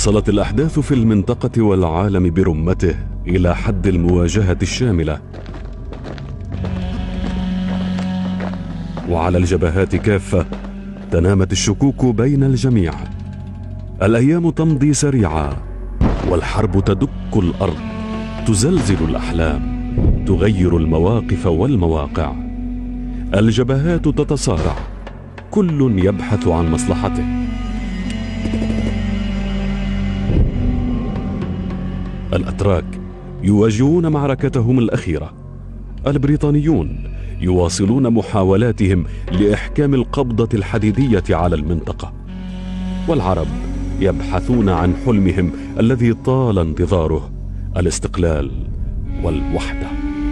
وصلت الأحداث في المنطقة والعالم برمته إلى حد المواجهة الشاملة، وعلى الجبهات كافة تنامت الشكوك بين الجميع. الأيام تمضي سريعا والحرب تدك الأرض، تزلزل الأحلام، تغير المواقف والمواقع. الجبهات تتصارع، كل يبحث عن مصلحته. الأتراك يواجهون معركتهم الأخيرة، البريطانيون يواصلون محاولاتهم لإحكام القبضة الحديدية على المنطقة، والعرب يبحثون عن حلمهم الذي طال انتظاره، الاستقلال والوحدة.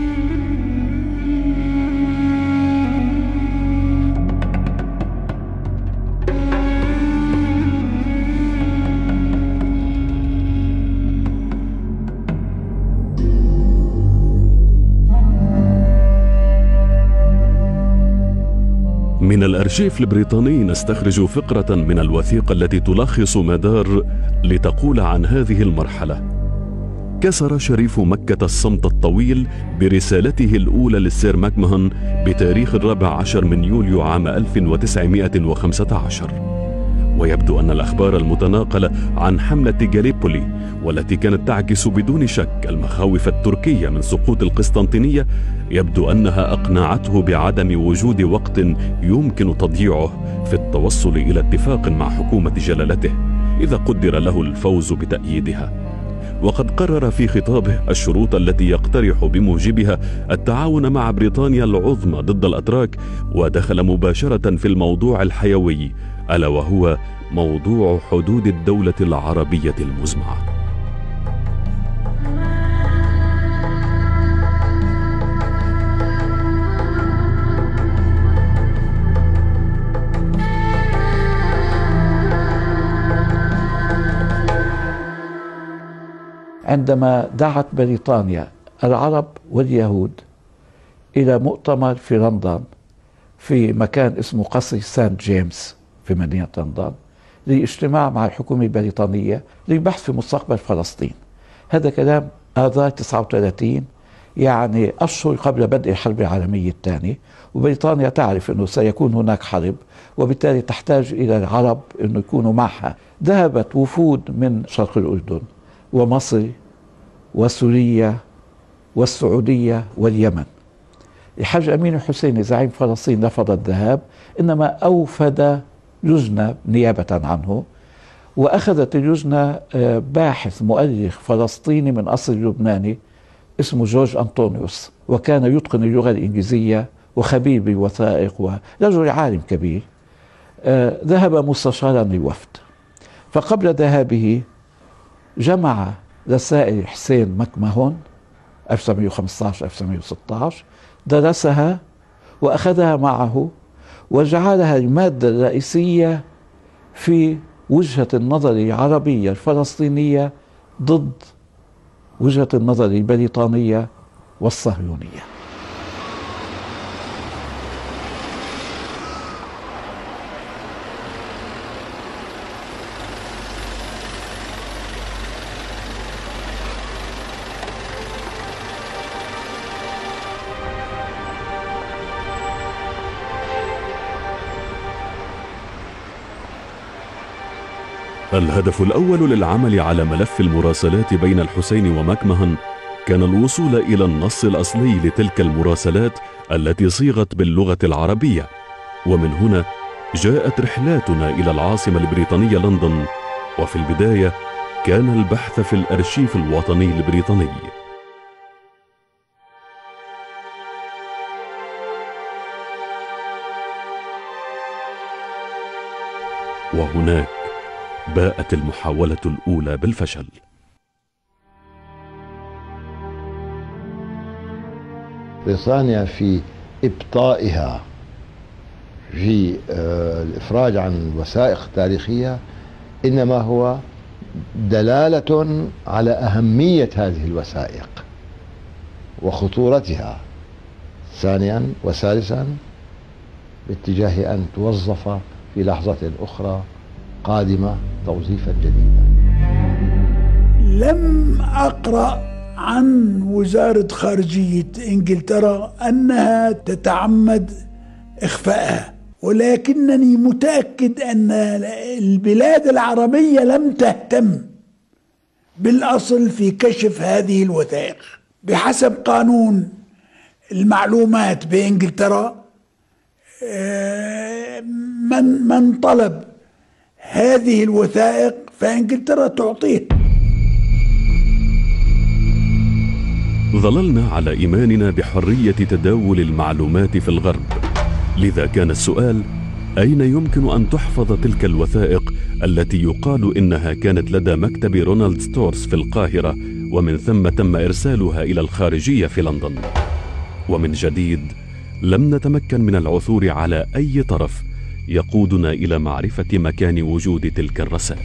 من الأرشيف البريطاني نستخرج فقرة من الوثيقة التي تلخص مدار لتقول عن هذه المرحلة. كسر شريف مكة الصمت الطويل برسالته الأولى للسير ماكمهون بتاريخ 14 من يوليو عام 1915، ويبدو أن الأخبار المتناقلة عن حملة جاليبولي والتي كانت تعكس بدون شك المخاوف التركية من سقوط القسطنطينية، يبدو أنها أقنعته بعدم وجود وقت يمكن تضييعه في التوصل إلى اتفاق مع حكومة جلالته إذا قدر له الفوز بتأييدها. وقد قرر في خطابه الشروط التي يقترح بموجبها التعاون مع بريطانيا العظمى ضد الأتراك، ودخل مباشرة في الموضوع الحيوي، ألا وهو موضوع حدود الدولة العربية المزمعة. عندما دعت بريطانيا العرب واليهود إلى مؤتمر في لندن في مكان اسمه قصر سانت جيمس في مدينة لندن لاجتماع مع الحكومة البريطانية للبحث في مستقبل فلسطين. هذا كلام آذار 39، يعني أشهر قبل بدء الحرب العالمية الثانية، وبريطانيا تعرف أنه سيكون هناك حرب وبالتالي تحتاج إلى العرب أنه يكونوا معها. ذهبت وفود من شرق الأردن ومصر وسوريا والسعودية واليمن. الحاج أمين الحسيني زعيم فلسطين رفض الذهاب، إنما أوفد لجنة نيابة عنه، وأخذت اللجنة باحث مؤرخ فلسطيني من أصل لبناني اسمه جورج أنطونيوس، وكان يتقن اللغة الإنجليزية وخبير بالوثائق ورجل عالم كبير. ذهب مستشارا للوفد، فقبل ذهابه جمع رسائل حسين ماكمهون 1915-1916، درسها وأخذها معه وجعلها المادة الرئيسية في وجهة النظر العربية الفلسطينية ضد وجهة النظر البريطانية والصهيونية. الهدف الأول للعمل على ملف المراسلات بين الحسين وماكمهون كان الوصول إلى النص الأصلي لتلك المراسلات التي صيغت باللغة العربية، ومن هنا جاءت رحلاتنا إلى العاصمة البريطانية لندن. وفي البداية كان البحث في الأرشيف الوطني البريطاني. وهناك باءت المحاولة الأولى بالفشل. بريطانيا في إبطائها في الإفراج عن الوثائق التاريخية إنما هو دلالة على أهمية هذه الوثائق وخطورتها، ثانيا وثالثا باتجاه أن توظف في لحظة أخرى قادمة توظيفا جديدا. أقرأ عن وزارة خارجية إنجلترا أنها تتعمد إخفائها، ولكنني متأكد أن البلاد العربية لم تهتم بالأصل في كشف هذه الوثائق. بحسب قانون المعلومات بإنجلترا، من طلب هذه الوثائق فإنجلترا تعطيه. ظللنا على إيماننا بحرية تداول المعلومات في الغرب، لذا كان السؤال: أين يمكن أن تحفظ تلك الوثائق التي يقال إنها كانت لدى مكتب رونالد ستورز في القاهرة، ومن ثم تم إرسالها إلى الخارجية في لندن؟ ومن جديد لم نتمكن من العثور على أي طرف يقودنا إلى معرفة مكان وجود تلك الرسائل.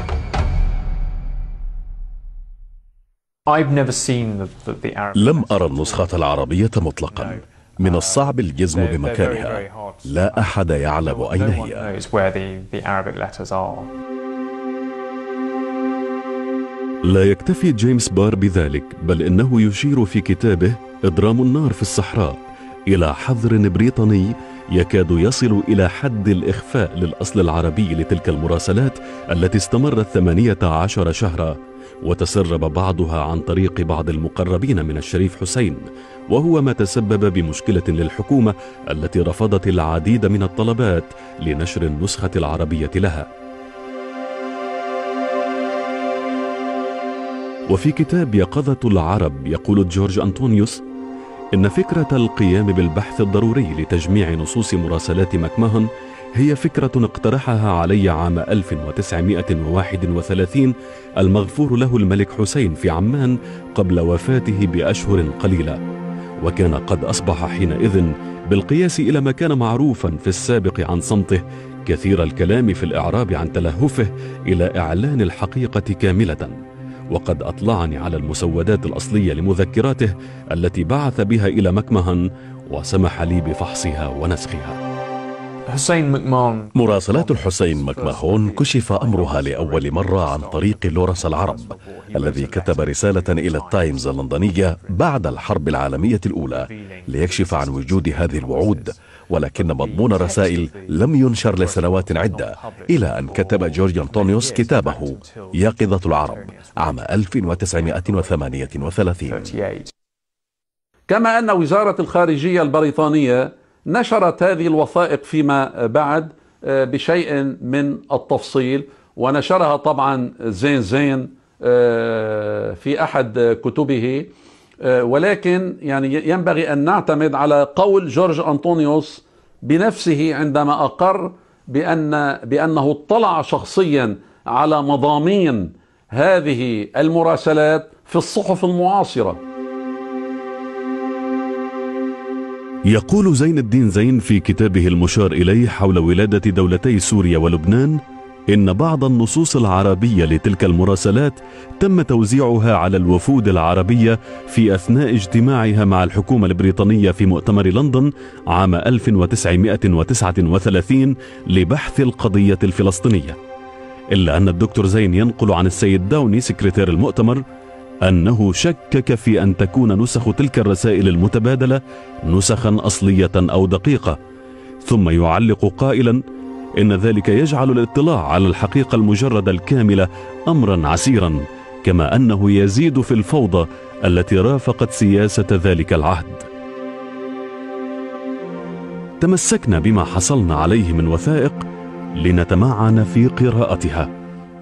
لم أرى النسخة العربية مطلقا، من الصعب الجزم بمكانها، لا أحد يعلم أين هي. لا يكتفي جيمس بار بذلك، بل إنه يشير في كتابه إضرام النار في الصحراء إلى حظر بريطاني يكاد يصل إلى حد الإخفاء للأصل العربي لتلك المراسلات التي استمرت 18 شهرا، وتسرب بعضها عن طريق بعض المقربين من الشريف حسين، وهو ما تسبب بمشكلة للحكومة التي رفضت العديد من الطلبات لنشر النسخة العربية لها. وفي كتاب يقظة العرب يقول جورج أنطونيوس إن فكرة القيام بالبحث الضروري لتجميع نصوص مراسلات ماكماهون هي فكرة اقترحها علي عام 1931 المغفور له الملك حسين في عمان قبل وفاته بأشهر قليلة، وكان قد أصبح حينئذ بالقياس إلى ما كان معروفا في السابق عن صمته كثير الكلام في الإعراب عن تلهفه إلى إعلان الحقيقة كاملة، وقد أطلعني على المسودات الأصلية لمذكراته التي بعث بها إلى ماكماهون وسمح لي بفحصها ونسخها. مراسلات الحسين ماكماهون كشف أمرها لأول مرة عن طريق لورنس العرب، الذي كتب رسالة إلى التايمز اللندنية بعد الحرب العالمية الأولى ليكشف عن وجود هذه الوعود، ولكن مضمون الرسائل لم ينشر لسنوات عدة، إلى أن كتب جورج أنطونيوس كتابه يقظة العرب عام 1938. كما أن وزارة الخارجية البريطانية نشرت هذه الوثائق فيما بعد بشيء من التفصيل، ونشرها طبعا زين في أحد كتبه، ولكن يعني ينبغي أن نعتمد على قول جورج أنطونيوس بنفسه عندما أقر بأنه اطلع شخصيا على مضامين هذه المراسلات في الصحف المعاصرة. يقول زين الدين زين في كتابه المشار إليه حول ولادة دولتي سوريا ولبنان إن بعض النصوص العربية لتلك المراسلات تم توزيعها على الوفود العربية في أثناء اجتماعها مع الحكومة البريطانية في مؤتمر لندن عام 1939 لبحث القضية الفلسطينية، إلا أن الدكتور زين ينقل عن السيد داوني سكرتير المؤتمر أنه شكك في أن تكون نسخ تلك الرسائل المتبادلة نسخا أصلية أو دقيقة، ثم يعلق قائلا إن ذلك يجعل الاطلاع على الحقيقة المجردة الكاملة أمرا عسيرا، كما أنه يزيد في الفوضى التي رافقت سياسة ذلك العهد. تمسكنا بما حصلنا عليه من وثائق لنتمعن في قراءتها.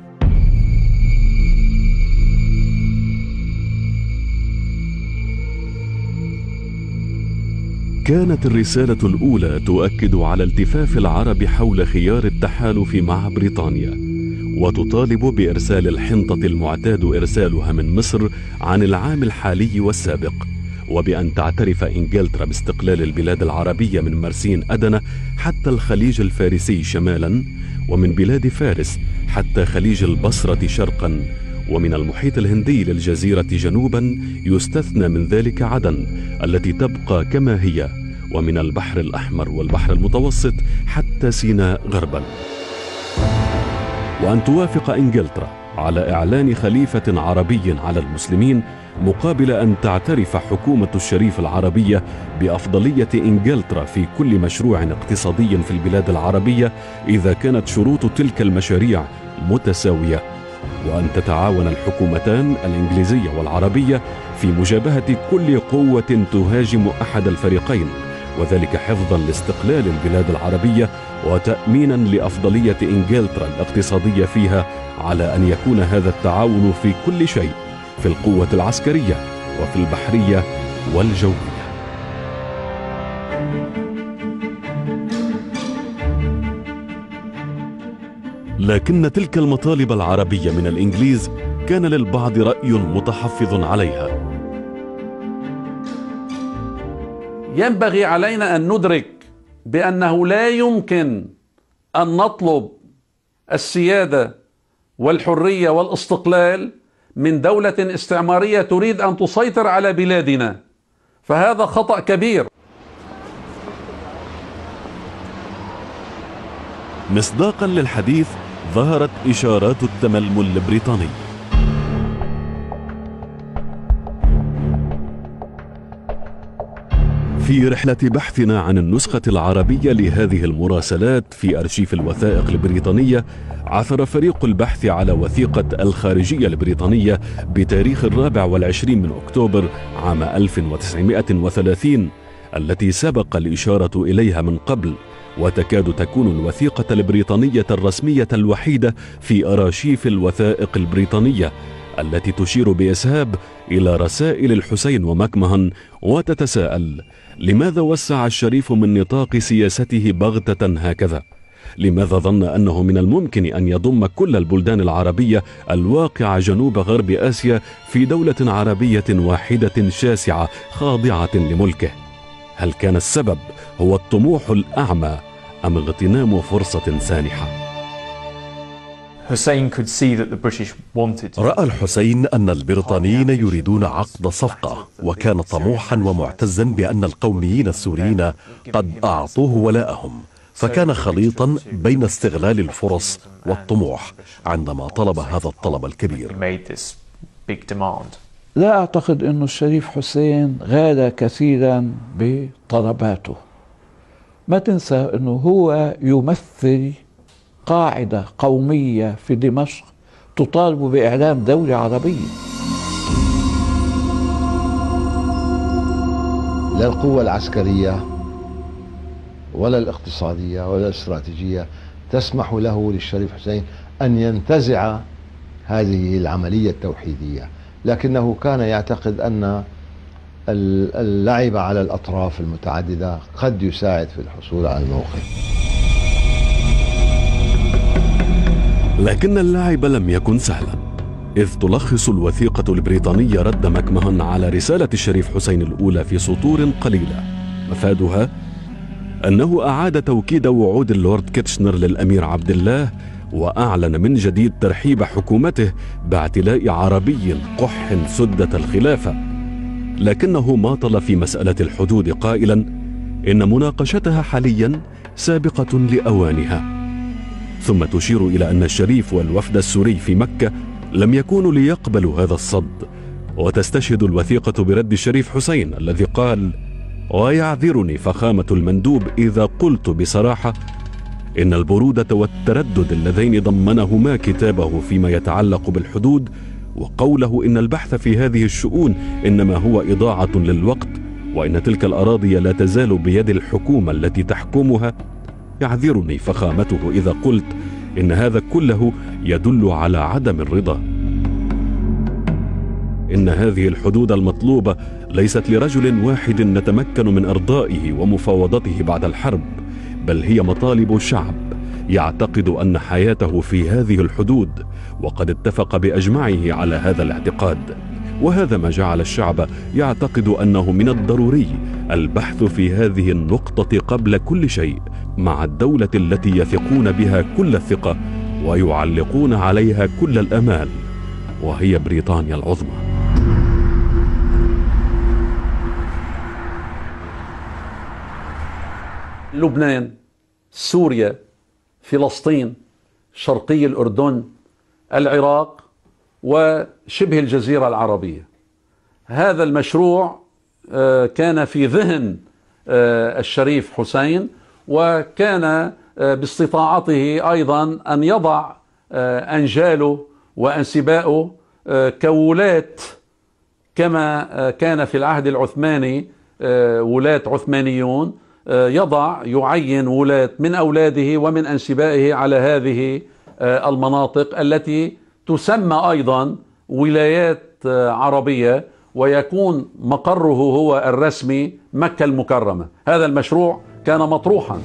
كانت الرسالة الأولى تؤكد على التفاف العرب حول خيار التحالف مع بريطانيا، وتطالب بإرسال الحنطة المعتاد إرسالها من مصر عن العام الحالي والسابق، وبأن تعترف إنجلترا باستقلال البلاد العربية من مرسين أدنى حتى الخليج الفارسي شمالا، ومن بلاد فارس حتى خليج البصرة شرقا، ومن المحيط الهندي للجزيرة جنوبا يستثنى من ذلك عدن التي تبقى كما هي، ومن البحر الأحمر والبحر المتوسط حتى سيناء غربا، وأن توافق إنجلترا على إعلان خليفة عربي على المسلمين، مقابل أن تعترف حكومة الشريف العربية بأفضلية إنجلترا في كل مشروع اقتصادي في البلاد العربية إذا كانت شروط تلك المشاريع متساوية، وأن تتعاون الحكومتان الإنجليزية والعربية في مجابهة كل قوة تهاجم أحد الفريقين، وذلك حفظا لاستقلال البلاد العربية وتأمينا لأفضلية إنجلترا الاقتصادية فيها، على أن يكون هذا التعاون في كل شيء، في القوة العسكرية وفي البحرية والجوية. لكن تلك المطالب العربية من الإنجليز كان للبعض رأي متحفظ عليها. ينبغي علينا أن ندرك بأنه لا يمكن أن نطلب السيادة والحرية والاستقلال من دولة استعمارية تريد أن تسيطر على بلادنا، فهذا خطأ كبير. مصداقا للحديث ظهرت إشارات التململ البريطاني. في رحلة بحثنا عن النسخة العربية لهذه المراسلات في أرشيف الوثائق البريطانية، عثر فريق البحث على وثيقة الخارجية البريطانية بتاريخ 24 من أكتوبر عام 1930 التي سبق الإشارة إليها من قبل، وتكاد تكون الوثيقة البريطانية الرسمية الوحيدة في أراشيف الوثائق البريطانية التي تشير بإسهاب إلى رسائل الحسين ومكمهن، وتتساءل: لماذا وسع الشريف من نطاق سياسته بغتة هكذا؟ لماذا ظن أنه من الممكن أن يضم كل البلدان العربية الواقعة جنوب غرب آسيا في دولة عربية واحدة شاسعة خاضعة لملكه؟ هل كان السبب هو الطموح الأعمى أم اغتنام فرصة سانحة؟ رأى الحسين أن البريطانيين يريدون عقد صفقة، وكان طموحا ومعتزا بأن القوميين السوريين قد أعطوه ولاءهم، فكان خليطا بين استغلال الفرص والطموح عندما طلب هذا الطلب الكبير. لا أعتقد أن الشريف حسين غال كثيرا بطلباته. ما تنسى أنه هو يمثل قاعدة قومية في دمشق تطالب بإعلان دولة عربية. لا القوة العسكرية ولا الاقتصادية ولا الاستراتيجية تسمح له للشريف حسين أن ينتزع هذه العملية التوحيدية، لكنه كان يعتقد أن اللعب على الأطراف المتعددة قد يساعد في الحصول على الموقف. لكن اللعب لم يكن سهلا، إذ تلخص الوثيقة البريطانية رد مكمهن على رسالة الشريف حسين الأولى في سطور قليلة، مفادها أنه أعاد توكيد وعود اللورد كيتشنر للأمير عبد الله، وأعلن من جديد ترحيب حكومته باعتلاء عربي قح سدة الخلافة، لكنه ماطل في مسألة الحدود قائلا إن مناقشتها حاليا سابقة لأوانها. ثم تشير إلى أن الشريف والوفد السوري في مكة لم يكونوا ليقبلوا هذا الصد، وتستشهد الوثيقة برد الشريف حسين الذي قال: ويعذرني فخامة المندوب إذا قلت بصراحة إن البرودة والتردد اللذين ضمنهما كتابه فيما يتعلق بالحدود وقوله إن البحث في هذه الشؤون إنما هو إضاعة للوقت، وإن تلك الأراضي لا تزال بيد الحكومة التي تحكمها، يعذرني فخامته إذا قلت إن هذا كله يدل على عدم الرضا. إن هذه الحدود المطلوبة ليست لرجل واحد نتمكن من إرضائه ومفاوضته بعد الحرب، بل هي مطالب شعب يعتقد أن حياته في هذه الحدود، وقد اتفق بأجمعه على هذا الاعتقاد، وهذا ما جعل الشعب يعتقد أنه من الضروري البحث في هذه النقطة قبل كل شيء مع الدولة التي يثقون بها كل الثقة ويعلقون عليها كل الأمال، وهي بريطانيا العظمى. لبنان، سوريا، فلسطين، شرقي الأردن، العراق، وشبه الجزيرة العربية. هذا المشروع كان في ذهن الشريف حسين، وكان باستطاعته أيضا أن يضع أنجاله وأنسباؤه كولاة، كما كان في العهد العثماني ولاة عثمانيون، يعين ولاة من أولاده ومن أنسبائه على هذه المناطق التي تسمى أيضا ولايات عربية، ويكون مقره هو الرسمي مكة المكرمة. هذا المشروع كان مطروحا.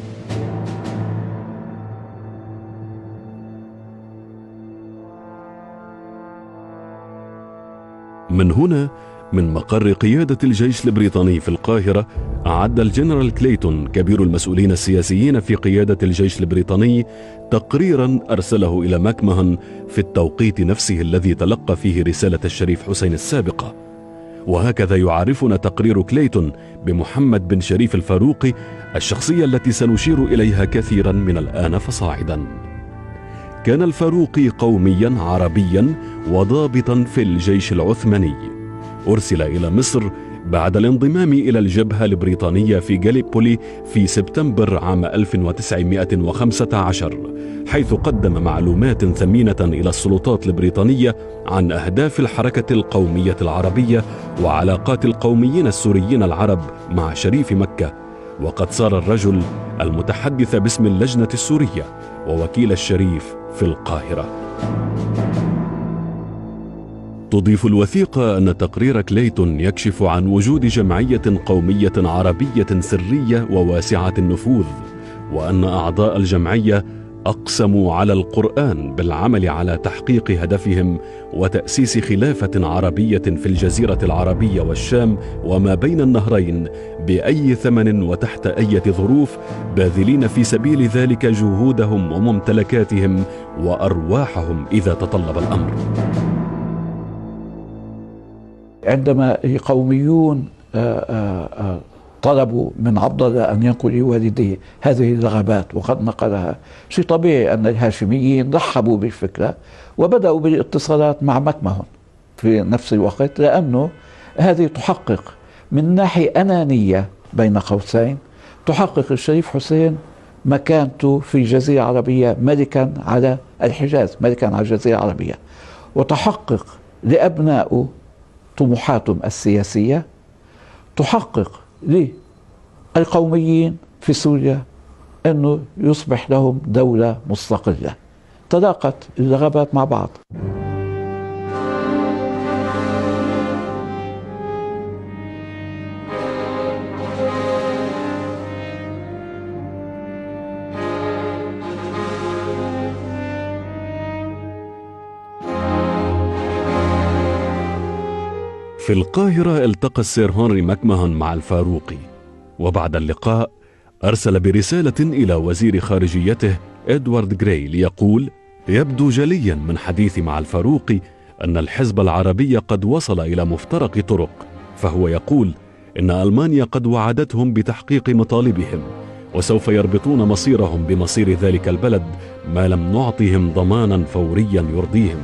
من هنا، من مقر قيادة الجيش البريطاني في القاهرة، أعد الجنرال كليتون كبير المسؤولين السياسيين في قيادة الجيش البريطاني تقريرا أرسله إلى ماكمهون في التوقيت نفسه الذي تلقى فيه رسالة الشريف حسين السابقة. وهكذا يعرفنا تقرير كليتون بمحمد بن شريف الفاروقي، الشخصية التي سنشير إليها كثيرا من الآن فصاعدا. كان الفاروقي قوميا عربيا وضابطا في الجيش العثماني، أرسل إلى مصر بعد الانضمام إلى الجبهة البريطانية في غاليبولي في سبتمبر عام 1915، حيث قدم معلومات ثمينة إلى السلطات البريطانية عن أهداف الحركة القومية العربية وعلاقات القوميين السوريين العرب مع شريف مكة. وقد صار الرجل المتحدث باسم اللجنة السورية ووكيل الشريف في القاهرة. تضيف الوثيقة أن تقرير كليتون يكشف عن وجود جمعية قومية عربية سرية وواسعة النفوذ، وأن أعضاء الجمعية أقسموا على القرآن بالعمل على تحقيق هدفهم وتأسيس خلافة عربية في الجزيرة العربية والشام وما بين النهرين بأي ثمن وتحت أي ظروف، باذلين في سبيل ذلك جهودهم وممتلكاتهم وأرواحهم إذا تطلب الأمر. عندما قوميون طلبوا من عبد الله أن ينقل لوالديه هذه الرغبات وقد نقلها، شيء طبيعي أن الهاشميين رحبوا بالفكرة وبدأوا بالاتصالات مع ماكمهون في نفس الوقت، لأنه هذه تحقق من ناحية أنانية بين قوسين، تحقق الشريف حسين مكانته في الجزيرة العربية ملكا على الحجاز، ملكا على الجزيرة العربية، وتحقق لأبنائه طموحاتهم السياسية، تحقق للقوميين في سوريا أنه يصبح لهم دولة مستقلة. تلاقت الرغبات مع بعض. في القاهرة التقى السير هنري ماكمهون مع الفاروقي، وبعد اللقاء أرسل برسالة إلى وزير خارجيته إدوارد غراي ليقول: يبدو جليا من حديثي مع الفاروقي أن الحزب العربي قد وصل إلى مفترق طرق، فهو يقول إن ألمانيا قد وعدتهم بتحقيق مطالبهم، وسوف يربطون مصيرهم بمصير ذلك البلد ما لم نعطهم ضمانا فوريا يرضيهم.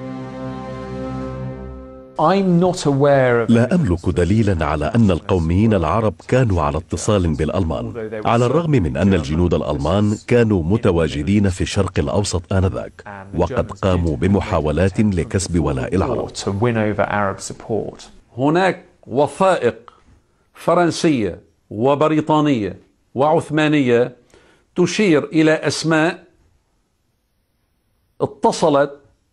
لا أملك دليلا على أن القوميين العرب كانوا على اتصال بالألمان، على الرغم من أن الجنود الألمان كانوا متواجدين في الشرق الأوسط آنذاك، وقد قاموا بمحاولات لكسب ولاء العرب. هناك وثائق فرنسية وبريطانية وعثمانية تشير إلى أسماء اتصلت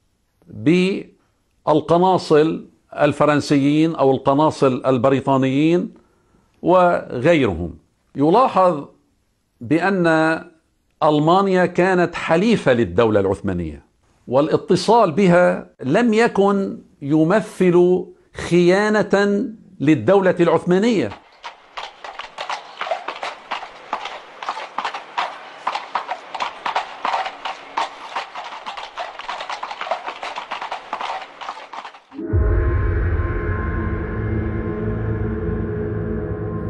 بالقناصل الفرنسيين أو القناصل البريطانيين وغيرهم. يلاحظ بأن ألمانيا كانت حليفة للدولة العثمانية، والاتصال بها لم يكن يمثل خيانة للدولة العثمانية.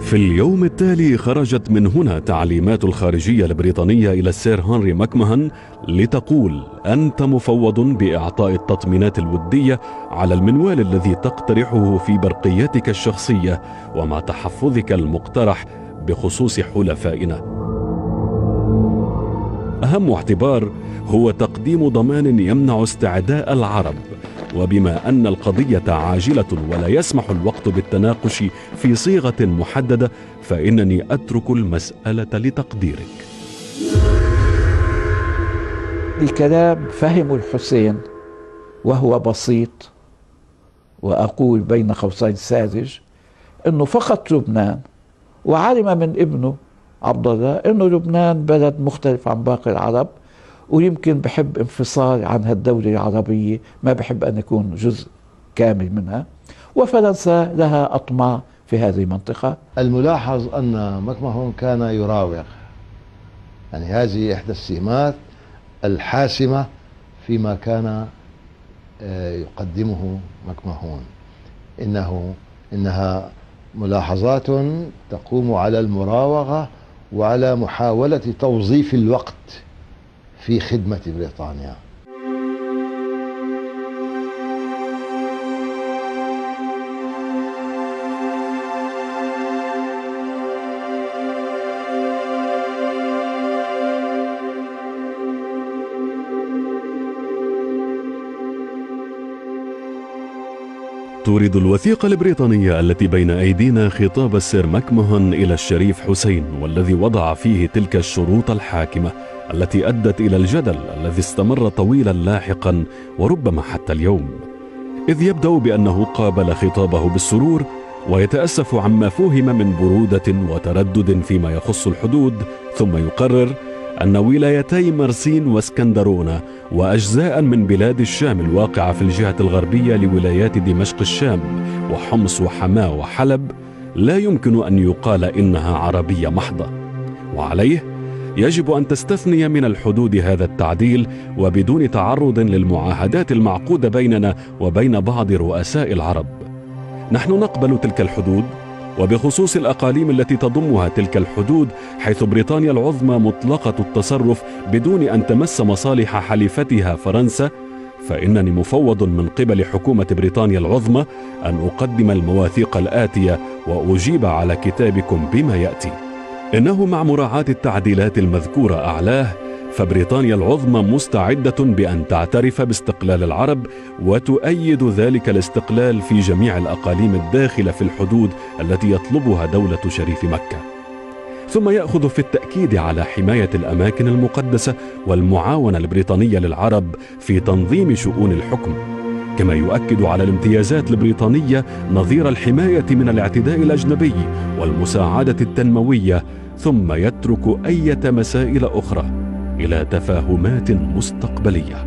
في اليوم التالي خرجت من هنا تعليمات الخارجية البريطانية إلى السير هنري ماكمهون لتقول: أنت مفوض بإعطاء التطمينات الودية على المنوال الذي تقترحه في برقيتك الشخصية ومع تحفظك المقترح بخصوص حلفائنا. أهم اعتبار هو تقديم ضمان يمنع استعداء العرب، وبما أن القضية عاجلة ولا يسمح الوقت بالتناقش في صيغة محددة، فإنني أترك المسألة لتقديرك. الكلام فهم الحسين وهو بسيط، وأقول بين قوسين ساذج، أنه فقط لبنان، وعلم من ابنه عبد الله أنه لبنان بلد مختلف عن باقي العرب، ويمكن بحب انفصال عن هالدولة العربية، ما بحب أن يكون جزء كامل منها، وفرنسا لها أطماع في هذه المنطقة. الملاحظ أن ماكمهون كان يراوغ، يعني هذه إحدى السمات الحاسمة فيما كان يقدمه ماكمهون، إنها ملاحظات تقوم على المراوغة وعلى محاولة توظيف الوقت في خدمة بريطانيا. تورد الوثيقة البريطانية التي بين أيدينا خطاب السير ماكمهون إلى الشريف حسين، والذي وضع فيه تلك الشروط الحاكمة التي أدت إلى الجدل الذي استمر طويلا لاحقا وربما حتى اليوم، إذ يبدأ بأنه قابل خطابه بالسرور ويتأسف عما فهم من برودة وتردد فيما يخص الحدود، ثم يقرر أن ولايتي مرسين واسكندرونة وأجزاء من بلاد الشام الواقعة في الجهة الغربية لولايات دمشق الشام وحمص وحماة وحلب لا يمكن أن يقال إنها عربية محضة، وعليه يجب أن تستثني من الحدود هذا التعديل وبدون تعرض للمعاهدات المعقودة بيننا وبين بعض رؤساء العرب. نحن نقبل تلك الحدود، وبخصوص الأقاليم التي تضمها تلك الحدود حيث بريطانيا العظمى مطلقة التصرف بدون أن تمس مصالح حليفتها فرنسا، فإنني مفوض من قبل حكومة بريطانيا العظمى أن أقدم المواثيق الآتية وأجيب على كتابكم بما يأتي. إنه مع مراعاة التعديلات المذكورة أعلاه، فبريطانيا العظمى مستعدة بأن تعترف باستقلال العرب وتؤيد ذلك الاستقلال في جميع الأقاليم الداخلة في الحدود التي يطلبها دولة شريف مكة. ثم يأخذ في التأكيد على حماية الأماكن المقدسة والمعاونة البريطانية للعرب في تنظيم شؤون الحكم، كما يؤكد على الامتيازات البريطانية نظير الحماية من الاعتداء الأجنبي والمساعدة التنموية، ثم يترك أي مسائل أخرى إلى تفاهمات مستقبلية.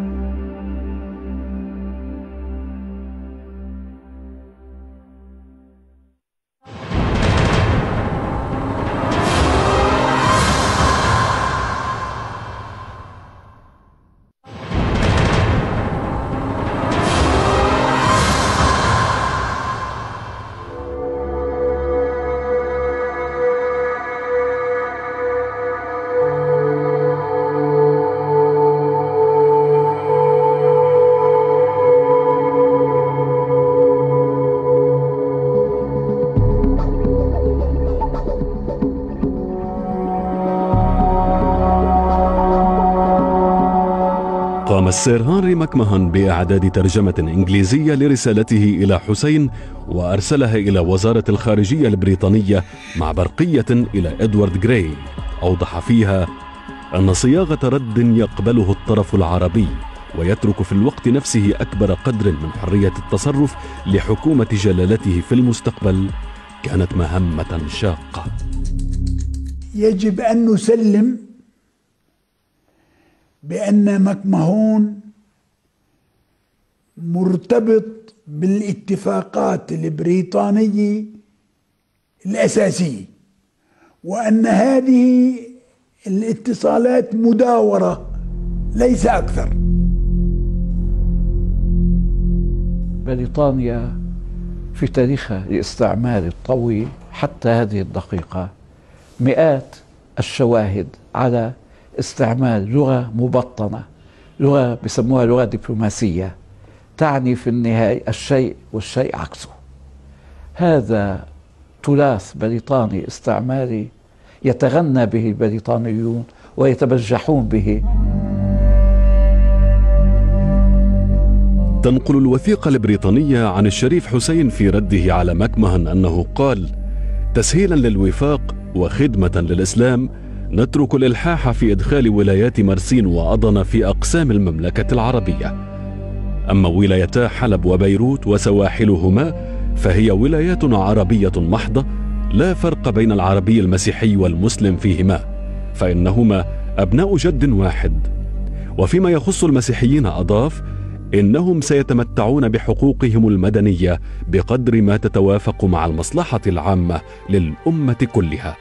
قام السير هنري ماكمهون بإعداد ترجمة إنجليزية لرسالته إلى حسين وأرسلها إلى وزارة الخارجية البريطانية مع برقية إلى إدوارد جراي، أوضح فيها أن صياغة رد يقبله الطرف العربي ويترك في الوقت نفسه أكبر قدر من حرية التصرف لحكومة جلالته في المستقبل كانت مهمة شاقة. يجب أن نسلم بأن ماكمهون مرتبط بالاتفاقات البريطانية الأساسية، وأن هذه الاتصالات مداورة ليس أكثر. بريطانيا في تاريخها الاستعماري الطويل حتى هذه الدقيقة مئات الشواهد على استعمال لغة مبطنة، لغة بسموها لغة دبلوماسية، تعني في النهاية الشيء والشيء عكسه. هذا تراث بريطاني استعماري يتغنى به البريطانيون ويتبجحون به. تنقل الوثيقة البريطانية عن الشريف حسين في رده على مكمهن أنه قال: تسهيلا للوفاق وخدمة للإسلام نترك الإلحاح في إدخال ولايات مرسين وأضن في أقسام المملكة العربية. أما ولايتا حلب وبيروت وسواحلهما فهي ولايات عربية محضة، لا فرق بين العربي المسيحي والمسلم فيهما، فإنهما أبناء جد واحد. وفيما يخص المسيحيين أضاف: إنهم سيتمتعون بحقوقهم المدنية بقدر ما تتوافق مع المصلحة العامة للأمة كلها.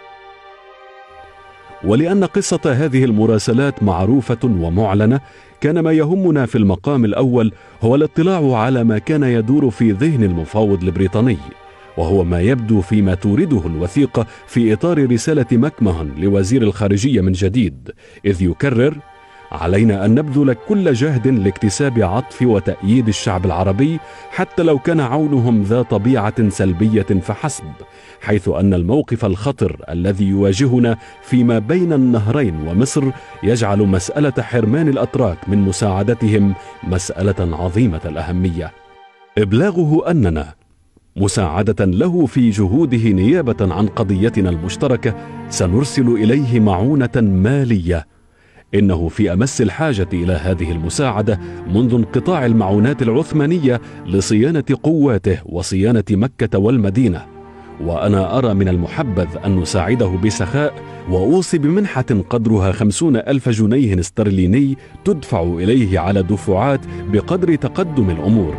ولأن قصة هذه المراسلات معروفة ومعلنة، كان ما يهمنا في المقام الأول هو الاطلاع على ما كان يدور في ذهن المفاوض البريطاني، وهو ما يبدو فيما تورده الوثيقة في إطار رسالة مكمهن لوزير الخارجية من جديد، إذ يكرر: علينا أن نبذل كل جهد لاكتساب عطف وتأييد الشعب العربي حتى لو كان عونهم ذا طبيعة سلبية فحسب، حيث أن الموقف الخطر الذي يواجهنا فيما بين النهرين ومصر يجعل مسألة حرمان الأتراك من مساعدتهم مسألة عظيمة الأهمية. إبلاغه أننا مساعدة له في جهوده نيابة عن قضيتنا المشتركة سنرسل إليه معونة مالية. إنه في أمس الحاجة إلى هذه المساعدة منذ انقطاع المعونات العثمانية لصيانة قواته وصيانة مكة والمدينة، وأنا أرى من المحبذ أن نساعده بسخاء، وأوصي بمنحة قدرها 50,000 جنيه استرليني تدفع إليه على دفعات بقدر تقدم الأمور.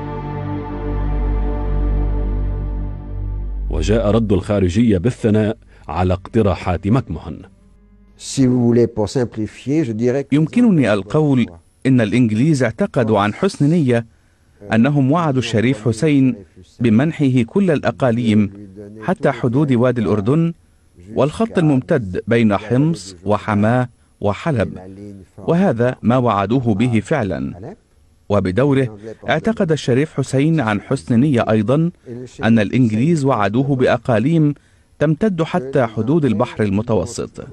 وجاء رد الخارجية بالثناء على اقتراحات مكمهن. يمكنني القول إن الإنجليز اعتقدوا عن حسن نية أنهم وعدوا الشريف حسين بمنحه كل الأقاليم حتى حدود وادي الأردن والخط الممتد بين حمص وحماه وحلب، وهذا ما وعدوه به فعلا. وبدوره اعتقد الشريف حسين عن حسن نية أيضا أن الإنجليز وعدوه بأقاليم تمتد حتى حدود البحر المتوسط.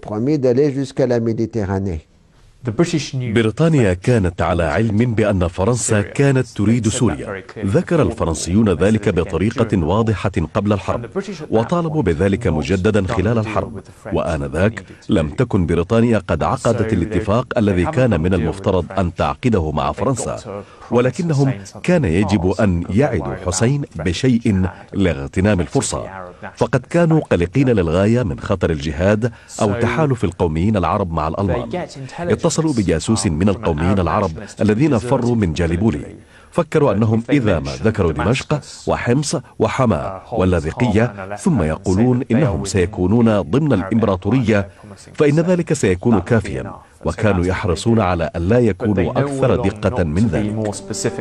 بريطانيا كانت على علم بأن فرنسا كانت تريد سوريا. ذكر الفرنسيون ذلك بطريقة واضحة قبل الحرب، وطالبوا بذلك مجددا خلال الحرب، وآنذاك لم تكن بريطانيا قد عقدت الاتفاق الذي كان من المفترض أن تعقده مع فرنسا، ولكنهم كان يجب أن يعدوا حسين بشيء لاغتنام الفرصة، فقد كانوا قلقين للغاية من خطر الجهاد أو تحالف القوميين العرب مع الألمان. اتصلوا بجاسوس من القوميين العرب الذين فروا من جاليبولي، فكروا أنهم إذا ما ذكروا دمشق وحمص وحما واللاذقية ثم يقولون إنهم سيكونون ضمن الإمبراطورية فإن ذلك سيكون كافيا، وكانوا يحرصون على أن لا يكونوا أكثر دقة من ذلك.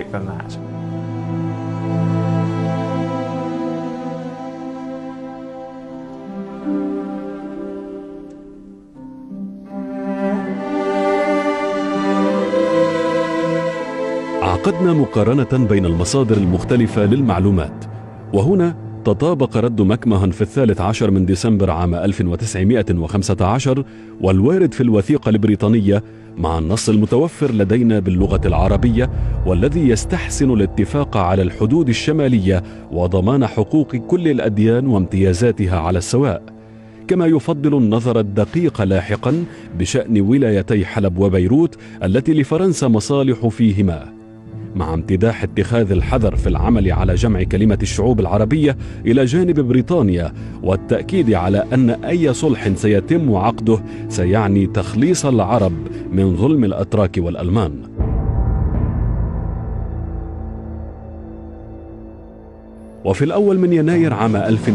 عقدنا مقارنة بين المصادر المختلفة للمعلومات، وهنا تطابق رد مكمهن في 13 من ديسمبر عام 1915 والوارد في الوثيقة البريطانية مع النص المتوفر لدينا باللغة العربية، والذي يستحسن الاتفاق على الحدود الشمالية وضمان حقوق كل الأديان وامتيازاتها على السواء، كما يفضل النظر الدقيق لاحقا بشأن ولايتي حلب وبيروت التي لفرنسا مصالح فيهما، مع امتداح اتخاذ الحذر في العمل على جمع كلمة الشعوب العربية إلى جانب بريطانيا، والتأكيد على أن أي صلح سيتم عقده سيعني تخليص العرب من ظلم الأتراك والألمان. وفي الأول من يناير عام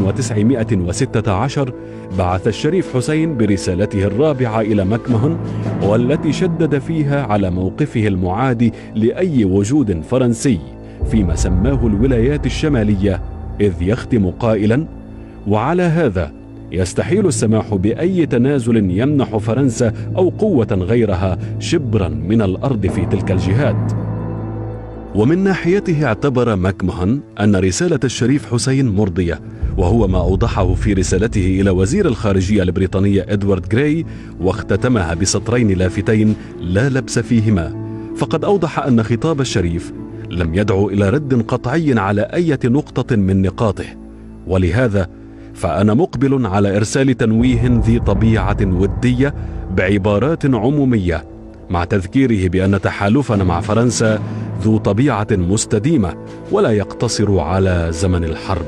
1916 بعث الشريف حسين برسالته الرابعة إلى مكمهن، والتي شدد فيها على موقفه المعادي لأي وجود فرنسي فيما سماه الولايات الشمالية، إذ يختم قائلا: وعلى هذا يستحيل السماح بأي تنازل يمنح فرنسا أو قوة غيرها شبرا من الأرض في تلك الجهات. ومن ناحيته اعتبر ماكمهون أن رسالة الشريف حسين مرضية، وهو ما أوضحه في رسالته إلى وزير الخارجية البريطانية إدوارد غراي، واختتمها بسطرين لافتين لا لبس فيهما. فقد أوضح أن خطاب الشريف لم يدعو إلى رد قطعي على أي نقطة من نقاطه، ولهذا فأنا مقبل على إرسال تنويه ذي طبيعة ودية بعبارات عمومية، مع تذكيره بأن تحالفنا مع فرنسا ذو طبيعة مستديمة ولا يقتصر على زمن الحرب.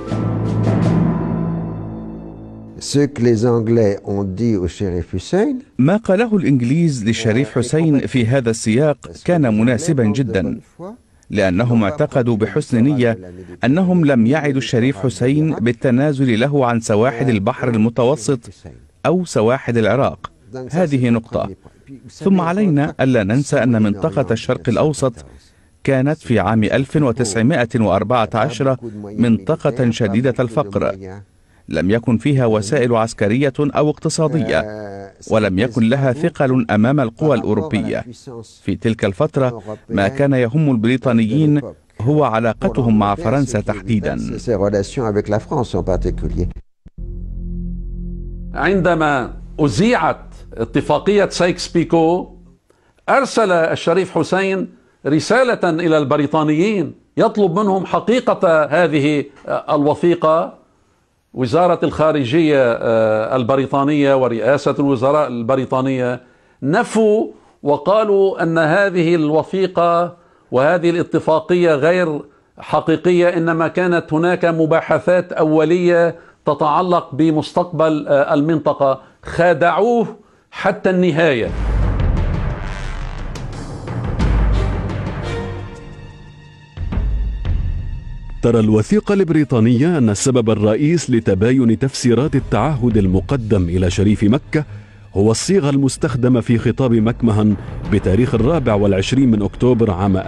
ما قاله الإنجليز للشريف حسين في هذا السياق كان مناسبا جدا، لأنهم اعتقدوا بحسن نية أنهم لم يعدوا الشريف حسين بالتنازل له عن سواحل البحر المتوسط أو سواحل العراق. هذه نقطة. ثم علينا ألا ننسى أن منطقة الشرق الأوسط كانت في عام 1914 منطقة شديدة الفقر، لم يكن فيها وسائل عسكرية أو اقتصادية، ولم يكن لها ثقل أمام القوى الأوروبية. في تلك الفترة ما كان يهم البريطانيين هو علاقتهم مع فرنسا تحديدا. عندما أذيعت اتفاقية سايكس بيكو، أرسل الشريف حسين رسالة إلى البريطانيين يطلب منهم حقيقة هذه الوثيقة. وزارة الخارجية البريطانية ورئاسة الوزراء البريطانية نفوا وقالوا أن هذه الوثيقة وهذه الاتفاقية غير حقيقية، إنما كانت هناك مباحثات أولية تتعلق بمستقبل المنطقة. خادعوه حتى النهاية. ترى الوثيقة البريطانية أن السبب الرئيس لتباين تفسيرات التعهد المقدم إلى شريف مكة هو الصيغة المستخدمة في خطاب ماكمهون بتاريخ 24 من أكتوبر عام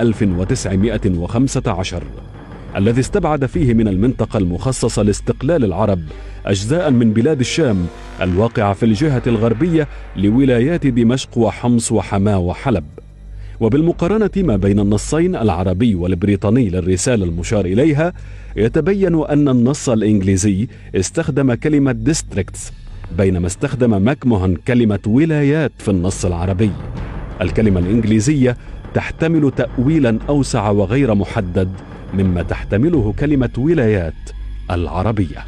1915، الذي استبعد فيه من المنطقة المخصصة لاستقلال العرب أجزاء من بلاد الشام الواقعة في الجهة الغربية لولايات دمشق وحمص وحماة وحلب. وبالمقارنة ما بين النصين العربي والبريطاني للرسالة المشار إليها، يتبين أن النص الإنجليزي استخدم كلمة districts، بينما استخدم ماكمهون كلمة ولايات في النص العربي. الكلمة الإنجليزية تحتمل تأويلا أوسع وغير محدد مما تحتمله كلمة ولايات العربية.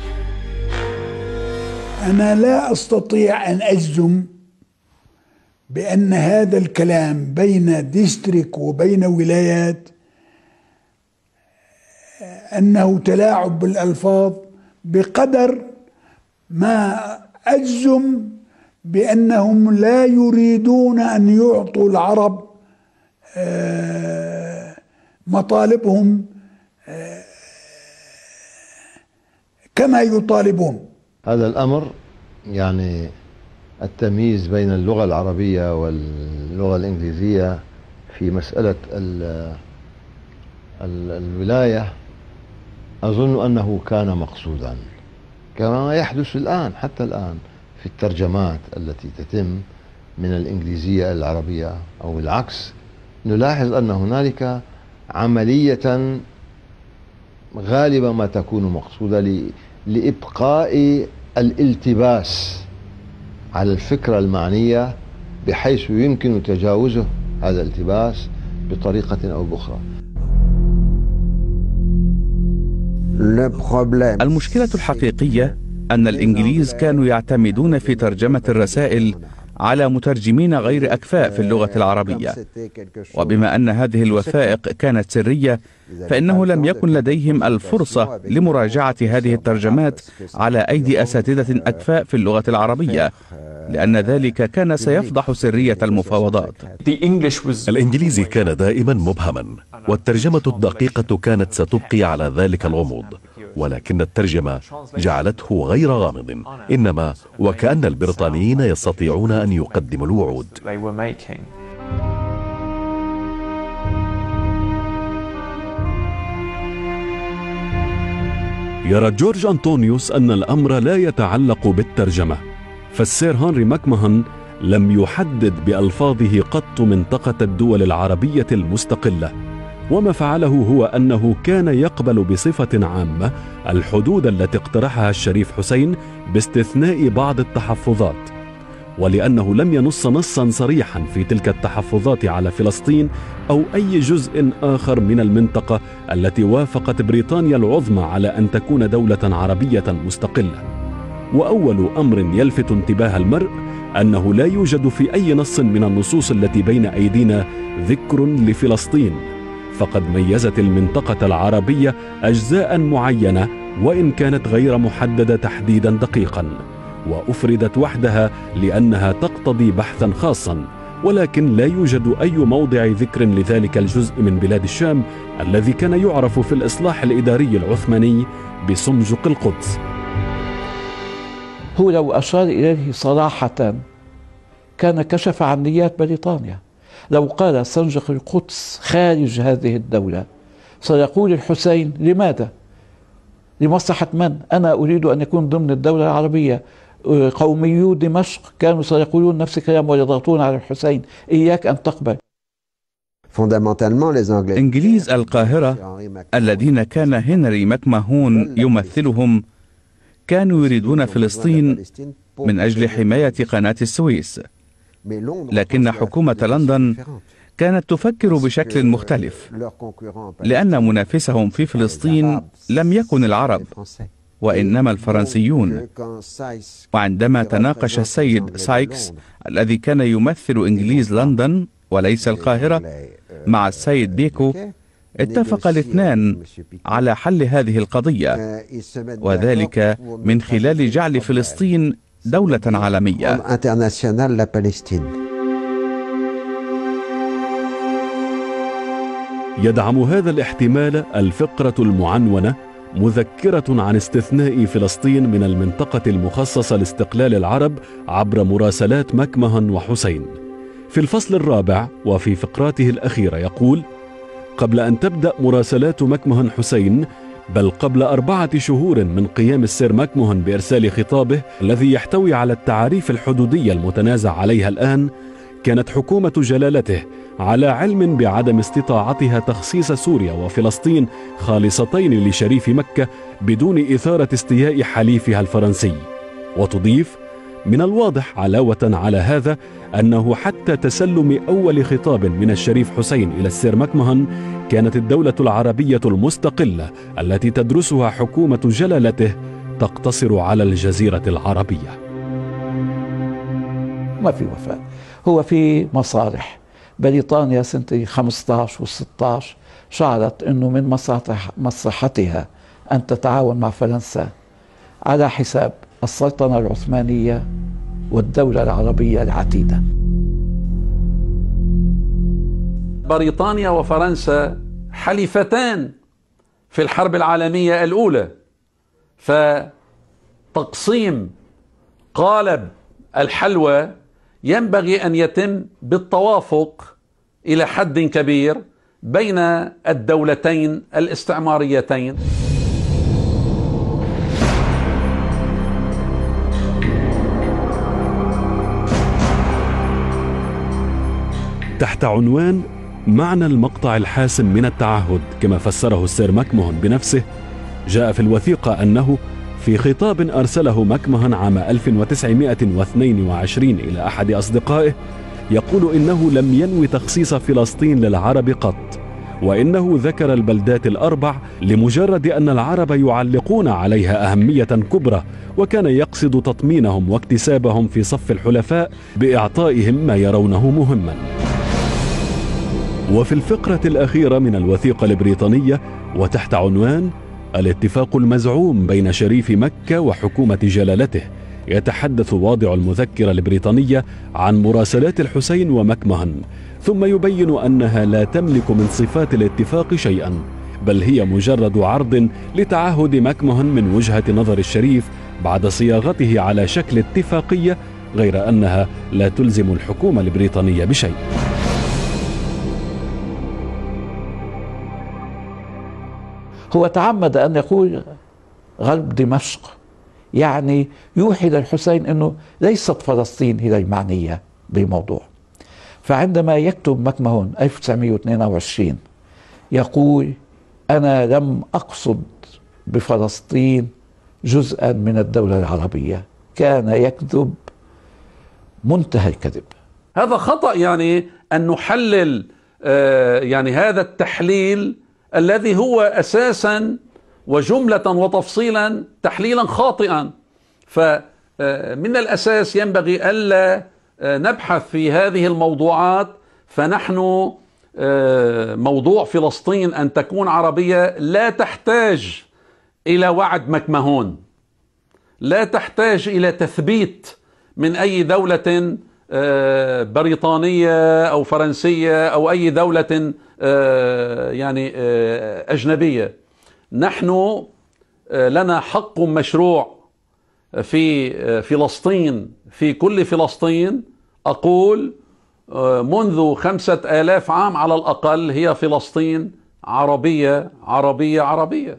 أنا لا أستطيع أن أجزم بأن هذا الكلام بين ديستريك وبين ولايات أنه تلاعب بالألفاظ، بقدر ما أجزم بأنهم لا يريدون أن يعطوا العرب مطالبهم كما يطالبون. هذا الأمر يعني التمييز بين اللغة العربية واللغة الإنجليزية في مسألة الولاية أظن أنه كان مقصودا، كما يحدث الآن حتى الآن في الترجمات التي تتم من الإنجليزية العربية أو العكس. نلاحظ أن هنالك عملية غالبا ما تكون مقصودة لإبقاء الالتباس على الفكرة المعنية، بحيث يمكن تجاوزه هذا الالتباس بطريقة أو بأخرى. المشكلة الحقيقية أن الإنجليز كانوا يعتمدون في ترجمة الرسائل على مترجمين غير أكفاء في اللغة العربية، وبما أن هذه الوثائق كانت سرية فإنه لم يكن لديهم الفرصة لمراجعة هذه الترجمات على أيدي أساتذة أكفاء في اللغة العربية، لأن ذلك كان سيفضح سرية المفاوضات. الإنجليزي كان دائما مبهما، والترجمة الدقيقة كانت ستبقي على ذلك الغموض، ولكن الترجمة جعلته غير غامض، إنما وكأن البريطانيين يستطيعون أن يقدموا الوعود. يرى جورج أنطونيوس أن الأمر لا يتعلق بالترجمة، فالسير هنري ماكماهون لم يحدد بألفاظه قط منطقة الدول العربية المستقلة، وما فعله هو أنه كان يقبل بصفة عامة الحدود التي اقترحها الشريف حسين باستثناء بعض التحفظات، ولأنه لم ينص نصا صريحا في تلك التحفظات على فلسطين أو أي جزء آخر من المنطقة التي وافقت بريطانيا العظمى على أن تكون دولة عربية مستقلة. وأول أمر يلفت انتباه المرء أنه لا يوجد في أي نص من النصوص التي بين أيدينا ذكر لفلسطين، فقد ميزت المنطقة العربية أجزاء معينة وإن كانت غير محددة تحديدا دقيقا، وأفردت وحدها لأنها تقتضي بحثا خاصا، ولكن لا يوجد أي موضع ذكر لذلك الجزء من بلاد الشام الذي كان يعرف في الإصلاح الإداري العثماني بسمجق القدس. هو لو أشار إليه صراحة كان كشف عن نيات بريطانيا. لو قال سنجق القدس خارج هذه الدولة سيقول الحسين لماذا؟ لمصلحة من؟ أنا أريد أن يكون ضمن الدولة العربية. قوميو دمشق كانوا سيقولون نفس الكلام ويضغطون على الحسين، إياك أن تقبل. إنجليز القاهرة الذين كان هنري ماكماهون يمثلهم كانوا يريدون فلسطين من أجل حماية قناة السويس، لكن حكومة لندن كانت تفكر بشكل مختلف، لأن منافسهم في فلسطين لم يكن العرب وإنما الفرنسيون. وعندما تناقش السيد سايكس الذي كان يمثل إنجليز لندن وليس القاهرة مع السيد بيكو، اتفق الاثنان على حل هذه القضية، وذلك من خلال جعل فلسطين دولة عالمية. يدعم هذا الاحتمال الفقرة المعنونة مذكرة عن استثناء فلسطين من المنطقة المخصصة لاستقلال العرب عبر مراسلات ماكماهون وحسين. في الفصل الرابع وفي فقراته الأخيرة يقول: قبل أن تبدأ مراسلات ماكماهون حسين، بل قبل 4 شهور من قيام السير ماكماهون بإرسال خطابه الذي يحتوي على التعاريف الحدودية المتنازع عليها الآن، كانت حكومة جلالته على علم بعدم استطاعتها تخصيص سوريا وفلسطين خالصتين لشريف مكة بدون إثارة استياء حليفها الفرنسي. وتضيف: من الواضح علاوة على هذا أنه حتى تسلم أول خطاب من الشريف حسين إلى السير ماكماهون كانت الدولة العربية المستقلة التي تدرسها حكومة جلالته تقتصر على الجزيرة العربية. ما في وفاء، هو في مصالح. بريطانيا سنة 15 و16 شعرت أنه من مصلحتها أن تتعاون مع فرنسا على حساب السلطنة العثمانية والدولة العربية العتيدة. بريطانيا وفرنسا حليفتان في الحرب العالمية الأولى، فتقسيم قالب الحلوى ينبغي أن يتم بالتوافق إلى حد كبير بين الدولتين الاستعماريتين. تحت عنوان معنى المقطع الحاسم من التعهد كما فسره السير ماكماهون بنفسه، جاء في الوثيقة أنه في خطاب أرسله ماكماهون عام 1922 إلى أحد أصدقائه يقول إنه لم ينوي تخصيص فلسطين للعرب قط، وإنه ذكر البلدات الأربع لمجرد أن العرب يعلقون عليها أهمية كبرى، وكان يقصد تطمينهم واكتسابهم في صف الحلفاء بإعطائهم ما يرونه مهما. وفي الفقرة الأخيرة من الوثيقة البريطانية وتحت عنوان الاتفاق المزعوم بين شريف مكة وحكومة جلالته، يتحدث واضع المذكرة البريطانية عن مراسلات الحسين وماكماهون، ثم يبين أنها لا تملك من صفات الاتفاق شيئا، بل هي مجرد عرض لتعهد ماكماهون من وجهة نظر الشريف بعد صياغته على شكل اتفاقية، غير أنها لا تلزم الحكومة البريطانية بشيء. هو تعمد أن يقول غرب دمشق، يعني يوحي للحسين أنه ليست فلسطين هي المعنية بالموضوع. فعندما يكتب مكمهون 1922 يقول: أنا لم أقصد بفلسطين جزءا من الدولة العربية، كان يكذب منتهى الكذب. هذا خطأ، يعني أن نحلل يعني هذا التحليل الذي هو أساسا وجملة وتفصيلا تحليلا خاطئا. فمن الأساس ينبغي ألا نبحث في هذه الموضوعات. فنحن موضوع فلسطين أن تكون عربية لا تحتاج إلى وعد مكمهون، لا تحتاج إلى تثبيت من أي دولة بريطانية أو فرنسية أو أي دولة يعني أجنبية. نحن لنا حق مشروع في فلسطين، في كل فلسطين. أقول منذ 5000 عام على الأقل هي فلسطين عربية عربية عربية.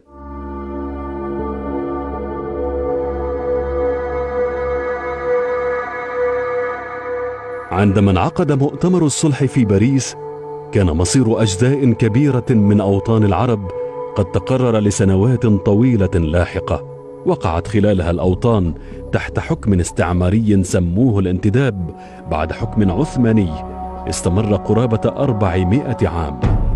عندما انعقد مؤتمر الصلح في باريس، كان مصير أجزاء كبيرة من أوطان العرب قد تقرر لسنوات طويلة لاحقة، وقعت خلالها الأوطان تحت حكم استعماري سموه الانتداب بعد حكم عثماني استمر قرابة 400 عام.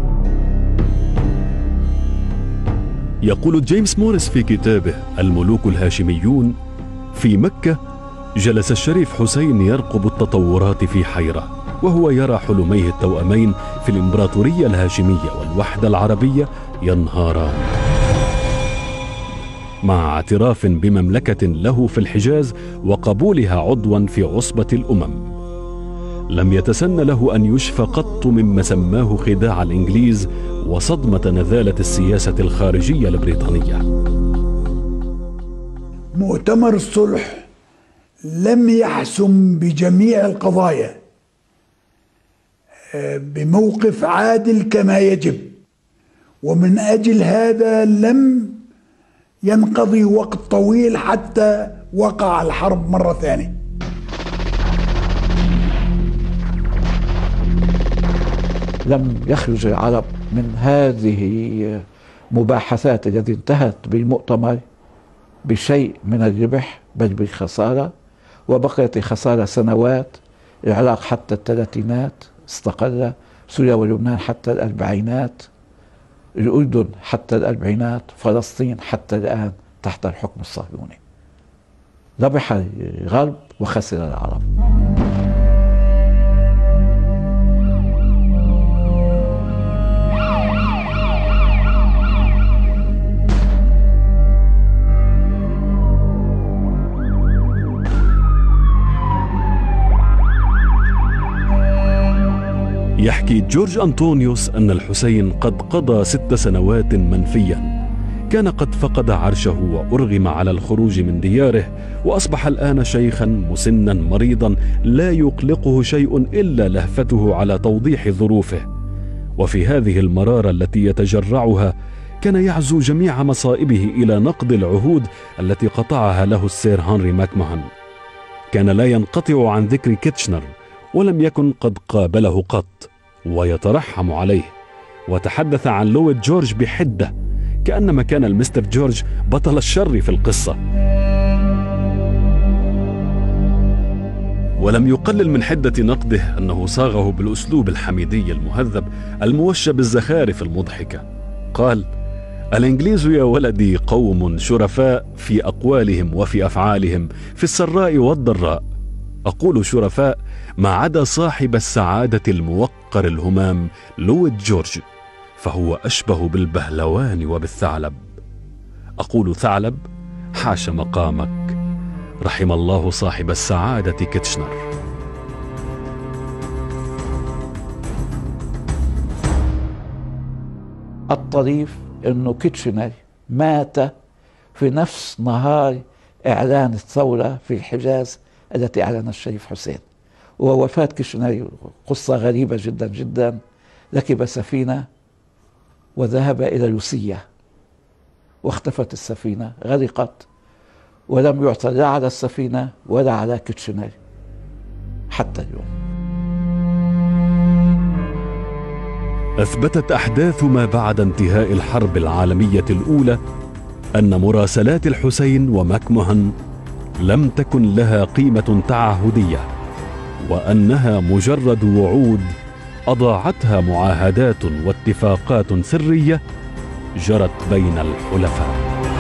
يقول جيمس موريس في كتابه الملوك الهاشميون: في مكة جلس الشريف حسين يرقب التطورات في حيرة، وهو يرى حلميه التوأمين في الإمبراطورية الهاشمية والوحدة العربية ينهاران، مع اعتراف بمملكة له في الحجاز وقبولها عضوا في عصبة الأمم. لم يتسن له أن يشفى قط مما سماه خداع الإنجليز وصدمة نذالة السياسة الخارجية البريطانية. مؤتمر الصلح لم يحسم بجميع القضايا بموقف عادل كما يجب، ومن أجل هذا لم ينقضي وقت طويل حتى وقع الحرب مرة ثانية. لم يخرج العرب من هذه مباحثات التي انتهت بالمؤتمر بشيء من الربح، بل بالخسارة، وبقيت الخسارة سنوات. العراق حتى الثلاثينات استقر، سوريا ولبنان حتى الأربعينات، الأردن حتى الأربعينات، فلسطين حتى الآن تحت الحكم الصهيوني. ربح الغرب وخسر العرب. يحكي جورج أنطونيوس أن الحسين قد قضى 6 سنوات منفيا، كان قد فقد عرشه وأرغم على الخروج من دياره، وأصبح الآن شيخا مسنا مريضا لا يقلقه شيء إلا لهفته على توضيح ظروفه. وفي هذه المرارة التي يتجرعها كان يعزو جميع مصائبه إلى نقض العهود التي قطعها له السير هنري ماكمهون. كان لا ينقطع عن ذكر كيتشنر، ولم يكن قد قابله قط، ويترحم عليه، وتحدث عن لويد جورج بحدة كأنما كان المستر جورج بطل الشر في القصة. ولم يقلل من حدة نقده أنه صاغه بالأسلوب الحميدي المهذب الموشى بالزخارف المضحكة. قال: الإنجليز يا ولدي قوم شرفاء في أقوالهم وفي أفعالهم، في السراء والضراء. أقول شرفاء ما عدا صاحب السعادة الموقر الهمام لويد جورج، فهو أشبه بالبهلوان وبالثعلب. أقول ثعلب حاش مقامك، رحم الله صاحب السعادة كيتشنر. الطريف أنه كيتشنر مات في نفس نهار إعلان الثورة في الحجاز التي أعلن الشريف حسين. ووفاة كيتشنر قصة غريبة جدا جدا. ركب سفينة وذهب إلى روسيا، واختفت السفينة، غرقت، ولم يعثر لا على السفينة ولا على كيتشنر حتى اليوم. أثبتت أحداث ما بعد انتهاء الحرب العالمية الأولى أن مراسلات الحسين ومكمهن لم تكن لها قيمة تعهدية، وأنها مجرد وعود أضاعتها معاهدات واتفاقات سرية جرت بين الحلفاء.